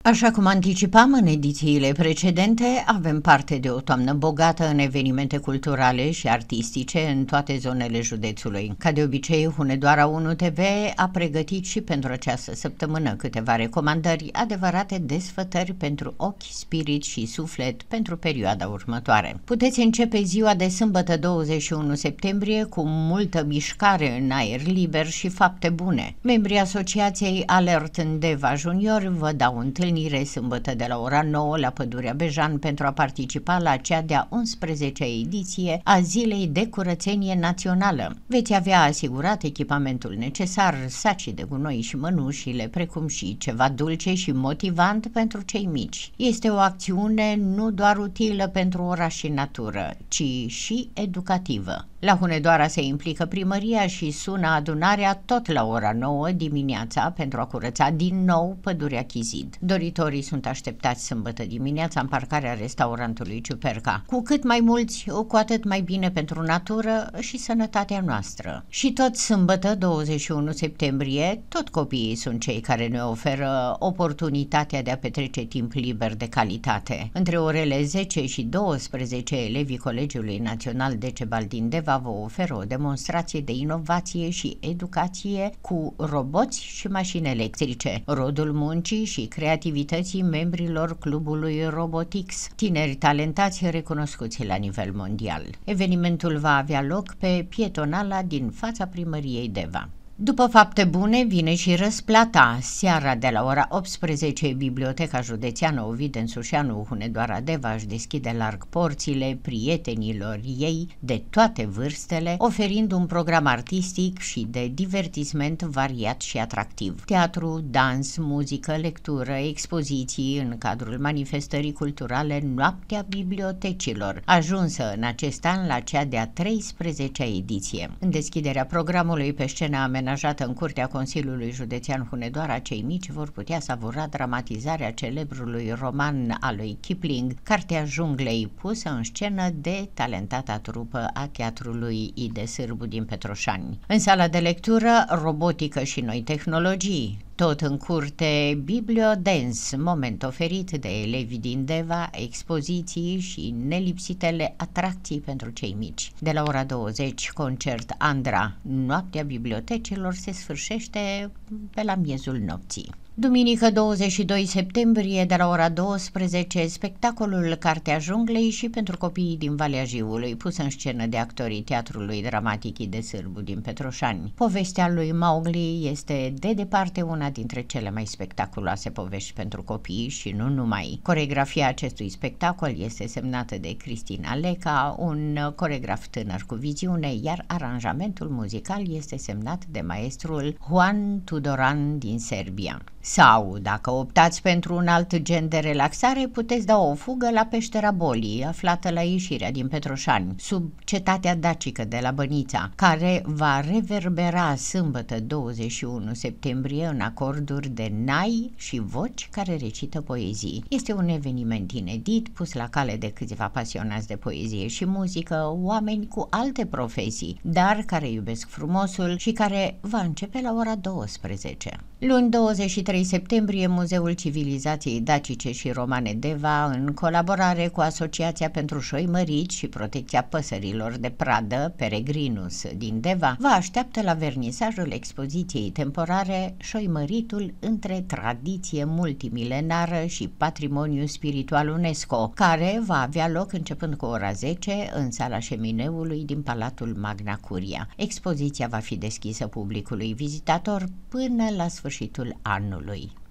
Așa cum anticipam în edițiile precedente, avem parte de o toamnă bogată în evenimente culturale și artistice în toate zonele județului. Ca de obicei, Hunedoara 1 TV a pregătit și pentru această săptămână câteva recomandări, adevărate desfătări pentru ochi, spirit și suflet pentru perioada următoare. Puteți începe ziua de sâmbătă 21 septembrie cu multă mișcare în aer liber și fapte bune. Membrii Asociației Alert în Deva Junior vă dau întâlnire sâmbătă de la ora 9 la Pădurea Bejan pentru a participa la cea de-a 11-a ediție a Zilei de Curățenie Națională. Veți avea asigurat echipamentul necesar, sacii de gunoi și mănușile, precum și ceva dulce și motivant pentru cei mici. Este o acțiune nu doar utilă pentru oraș și natură, ci și educativă. La Hunedoara se implică primăria și sună adunarea tot la ora 9 dimineața pentru a curăța din nou Pădurea Chizid. Doritorii sunt așteptați sâmbătă dimineața în parcarea restaurantului Ciuperca. Cu cât mai mulți, cu atât mai bine pentru natură și sănătatea noastră. Și tot sâmbătă 21 septembrie, tot copiii sunt cei care ne oferă oportunitatea de a petrece timp liber de calitate. Între orele 10 și 12, elevii Colegiului Național Decebal din Deva vă oferă o demonstrație de inovație și educație cu roboți și mașini electrice, rodul muncii și creativității membrilor clubului Robotix, tineri talentați recunoscuți la nivel mondial. Evenimentul va avea loc pe pietonala din fața primăriei Deva. După fapte bune vine și răsplata. Seara de la ora 18, Biblioteca Județeană Ovid Ensușeanu Hunedoara Deva își deschide larg porțile prietenilor ei de toate vârstele, oferind un program artistic și de divertisment variat și atractiv. Teatru, dans, muzică, lectură, expoziții în cadrul manifestării culturale Noaptea Bibliotecilor, ajunsă în acest an la cea de-a 13-a ediție. În deschiderea programului pe scena amenajată în curtea Consiliului Județean Hunedoara, cei mici vor putea savura dramatizarea celebrului roman al lui Kipling, Cartea Junglei, pusă în scenă de talentata trupă a Teatrului I. de Sârbu din Petroșani. În sala de lectură, robotică și noi tehnologii. Tot în curte, Bibliodance, moment oferit de elevii din Deva, expoziții și nelipsitele atracții pentru cei mici. De la ora 20, concert Andra, Noaptea Bibliotecilor se sfârșește pe la miezul nopții. Duminică 22 septembrie de la ora 12, spectacolul Cartea Junglei și pentru copiii din Valea Jiului, pus în scenă de actorii Teatrului Dramatic I. de Sârbu din Petroșani. Povestea lui Mowgli este de departe una dintre cele mai spectaculoase povești pentru copii și nu numai. Coregrafia acestui spectacol este semnată de Cristina Leca, un coregraf tânăr cu viziune, iar aranjamentul muzical este semnat de maestrul Juan Tudoran din Serbia. Sau, dacă optați pentru un alt gen de relaxare, puteți da o fugă la Peștera Bolii, aflată la ieșirea din Petroșani, sub cetatea dacică de la Bănița, care va reverbera sâmbătă 21 septembrie în acorduri de nai și voci care recită poezii. Este un eveniment inedit, pus la cale de câțiva pasionați de poezie și muzică, oameni cu alte profesii, dar care iubesc frumosul și care va începe la ora 12. Luni 23 septembrie, Muzeul Civilizației Dacice și Romane Deva, în colaborare cu Asociația pentru Șoi Măriți și Protecția Păsărilor de Pradă, Peregrinus din Deva, vă așteaptă la vernisajul expoziției temporare Șoimăritul între tradiție multimilenară și patrimoniu spiritual UNESCO, care va avea loc începând cu ora 10 în sala șemineului din Palatul Magna Curia. Expoziția va fi deschisă publicului vizitator până la sfârșitul anului.